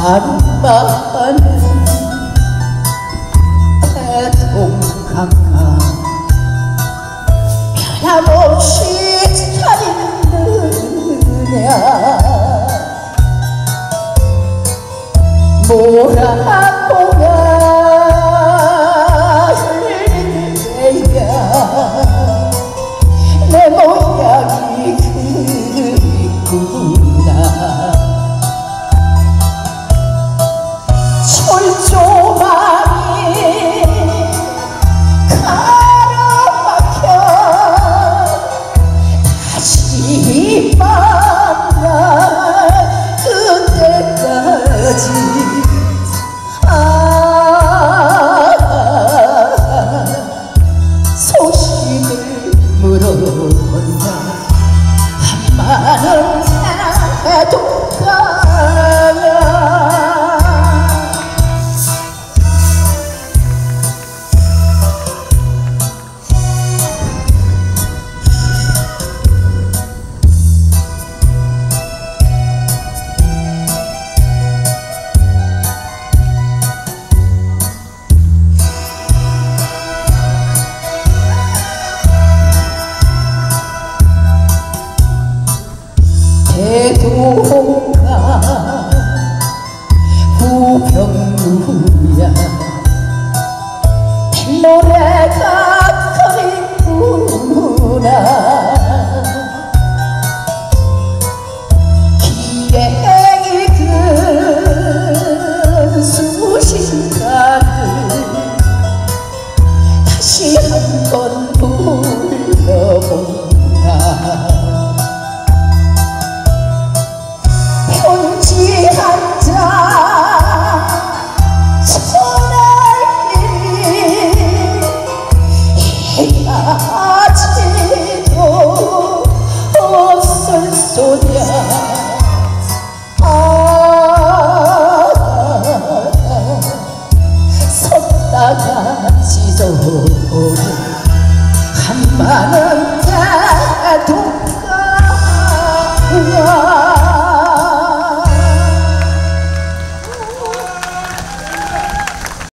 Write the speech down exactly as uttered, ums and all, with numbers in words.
한밤 대동강가 변함없이 차리느냐 뭐라 뭐라 흘리느냐 내 모양이 그립구나 철조망이 가로막혀 다시 만나 그때까지 아 소식을 물어본다 한마는 새동강아 대동강 후평루야 뱃노래가 그립구나 기행이 그 수신가를 다시 한번 불러본다 편지 한 장 전할길이 해야지도 없을 소냐 아 섰다가 지도를 한마는